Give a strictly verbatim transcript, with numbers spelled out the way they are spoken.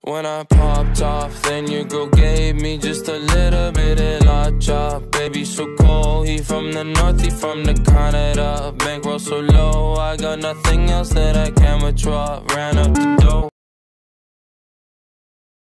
When I popped off, then your girl gave me just a little bit of la chop. Baby, so cold, he from the north, he from the Canada. Bankroll so low, I got nothing else that I can withdraw. Ran up